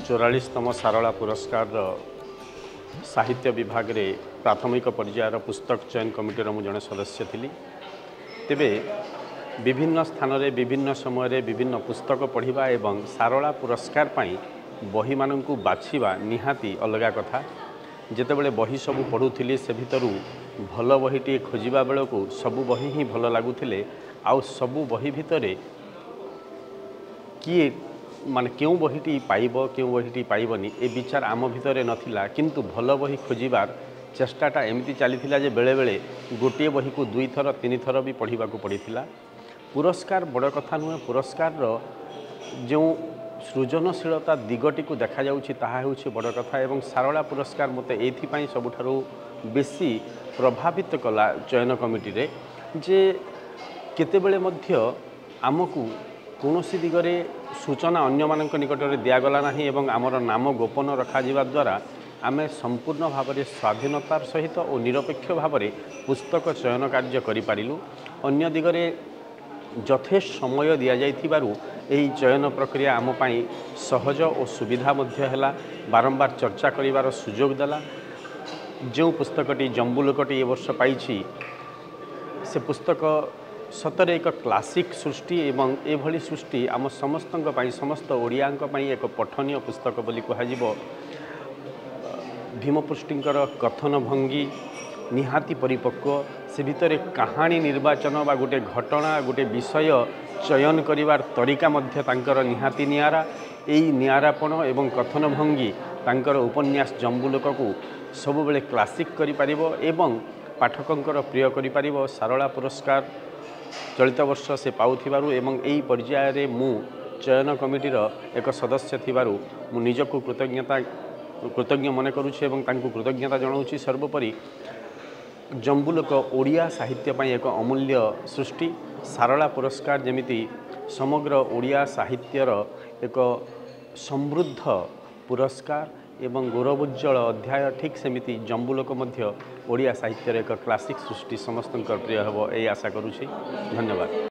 44तम सारला पुरस्कार साहित्य विभाग रे प्राथमिक पर्यायर पुस्तक चयन कमिटी मु जड़े सदस्य थी। तेबे विभिन्न स्थान रे विभिन्न समय विभिन्न पुस्तक पढ़ा एवं सारला पुरस्कार पाई बही मानू बाछिबा निहाती अलगा कथा। जेतेबेले बही सबू पढ़ुली से भितरू भल बहीटे खोजा बेलू सबू बही ही भल लगुले आउ सबू बही भितरे किए माने क्यों बहीटी पाइब क्यों बहीटी पाइबनी ए विचार आम भितर नथिला, किंतु भल बही खोजार चेष्टाटा एमती चलीथिला जे बेले बेले गोटे बही को 2 थर 3 थर भी पढ़ा पड़ीथिला। पुरस्कार बड़ कथा नुहे, पुरस्कार जो सृजनशीलता दिगटी को देखा जाउछि ताहा हेउछि बड़ कथा। एवं सारला पुरस्कार मते एथिपाई सबुठारु बेसी प्रभावित कला चयन कमिटी रे जे केतेबेले मध्य आमको कौनसी दिगरे सूचना अन्य मानक निकट में दिगला ना एवं आमर नाम गोपन रखा द्वारा आमे संपूर्ण भाव में स्वाधीनतार सहित और निरपेक्ष भाव में पुस्तक चयन कार्य करिपारिलु। अन्य दिगरे यथेष्ट समय दि जाइथिबारु एही चयन प्रक्रिया आम पाई सहज और सुविधा मध्य हैला। बारंबार चर्चा करिवार सुजोग देला। जो पुस्तकटी जम्बुलोकटी ए वर्ष पाइछि से पुस्तक सतरे एक क्लासिक सृष्टि एवं एभली सृष्टि आम समस्त समस्त ओडिया एक पठनीय पुस्तक बोली कह। भीमपृष्टिंकर कथन भंगी निहाती परिपक्व, से भितर कहानी निर्वाचन बा गोटे घटना गोटे विषय चयन करिवार तरीका मध्य तांकर निहाती नियारा। एई नियारापण एवं कथन भंगी तांकर उपन्यास जम्बुलोक को सब बेले क्लासिक करि परिबो एवं पाठकंकर प्रिय करि परिबो। सारला पुरस्कार चलित वर्ष से पाउथिबारु एवं एई पर्याय रे मु चयन कमिटीर एक सदस्य थिबारु मु निजको कृतज्ञ मन करुछि एवं तांकु कृतज्ञता जणाउछि। सर्वोपरि जम्बुलोक ओडिया साहित्य पई एक अमूल्य सृष्टि। सारला पुरस्कार जेमिति समग्र ओडिया साहित्यर एक समृद्ध पुरस्कार एवं गौरवोज्जवल अध्याय, ठीक सेमिति जम्बुलोक मध्य ओडिया साहित्यर एक क्लासिक सृष्टि समस्त प्रिय हेब ए आशा करुछि। धन्यवाद।